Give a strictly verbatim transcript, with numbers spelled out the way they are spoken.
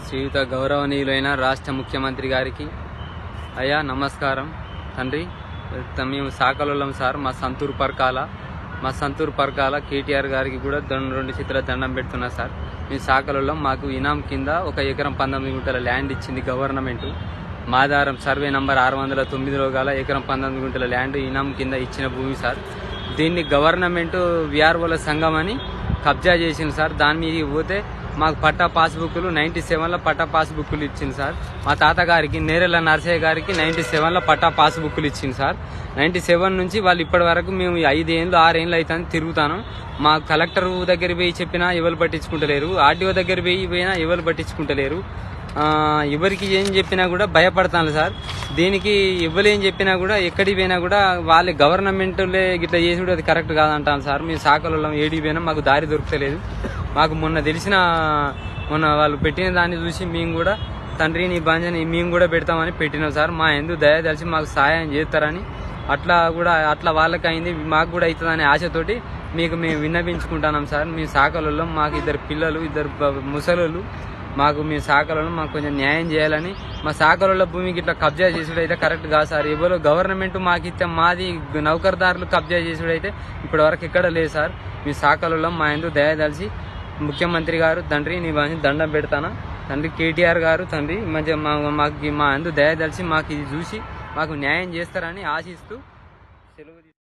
శ్రీయుత గౌరవనీయులైన రాష్ట్ర ముఖ్యమంత్రి గారికి అయ్యా నమస్కారం తండ్రి. మేము సాకలోళ్ళం సార్. మా సంతూరు పరకాల మా సంతూరు పరకాల కేటీఆర్ గారికి కూడా రెండు చిత్ర దండం పెడుతున్నా సార్. మేము సాకలోళ్ళం. మాకు ఇనాం కింద ఒక ఎకరం పంతొమ్మిది గుంటల ల్యాండ్ ఇచ్చింది గవర్నమెంట్. మాదారం సర్వే నంబర్ ఆరు వందల తొమ్మిదిలో గల ఎకరం పంతొమ్మిది గుంటల ల్యాండ్ ఇనాం కింద ఇచ్చిన భూమి సార్. దీన్ని గవర్నమెంట్ విఆర్ఓల సంఘం అని కబ్జా చేసింది సార్. దాని మీద పోతే మాకు పట్టా పాస్బుక్లు నైంటీ సెవెన్లో పట్టా పాస్బుక్లు ఇచ్చింది సార్. మా తాతగారికి నేరెళ్ళ నరసయ్య గారికి నైంటీ సెవెన్లో పట్టా పాస్బుక్లు ఇచ్చింది సార్. నైంటీ సెవెన్ నుంచి వాళ్ళు ఇప్పటి వరకు మేము ఐదేళ్ళు ఆరేళ్ళు అవుతుంది తిరుగుతాను. మా కలెక్టర్ దగ్గర పోయి చెప్పినా ఎవరు పట్టించుకుంటలేరు. ఆర్డీఓ దగ్గర పోయి పోయినా ఎవరు పట్టించుకుంటలేరు. ఎవరికి ఏం చెప్పినా కూడా భయపడతాను సార్. దీనికి ఎవరు ఏం చెప్పినా కూడా ఎక్కడికి పోయినా కూడా వాళ్ళ గవర్నమెంట్లే ఇట్లా చేసుడు అది కరెక్ట్ కాదంటాను సార్. మేము సాకలలో ఏడికి పోయినా మాకు దారి దొరకలేదు. మాకు మొన్న తెలిసిన మొన్న వాళ్ళు పెట్టిన దాన్ని చూసి మేము కూడా తండ్రి నీ బాంజని మేము కూడా పెడతామని పెట్టినాం సార్. మా ఎందుకు దయ తెలిసి మాకు సహాయం చేస్తారని అట్లా కూడా అట్లా వాళ్ళకి అయింది, మాకు కూడా అవుతుందనే ఆశతోటి మీకు మేము విన్నపించుకుంటున్నాం సార్. మేము సాకలలో మాకు ఇద్దరు పిల్లలు ఇద్దరు ముసలోళ్ళు. మాకు మీ సాకలలో మాకు కొంచెం న్యాయం చేయాలని, మా సాకలలో భూమికి ఇట్లా కబ్జా చేసుడు అయితే కరెక్ట్ కాదు సార్. ఎవరో గవర్నమెంట్ మాకు ఇస్తే మాది నౌకర్దారులు కబ్జా చేసుడు అయితే ఇప్పటి వరకు ఎక్కడ లేదు సార్. మీ సాకలలో మా ఎందుకు దయదలిసి ముఖ్యమంత్రి గారు తండ్రి నీ బాగా దండం పెడతానా తండ్రి కేటీఆర్ గారు తండ్రి మంచిగా మా మాకు మా ఎందుకు దయదలిసి మాకు ఇది చూసి మాకు న్యాయం చేస్తారని ఆశిస్తూ సెలవు.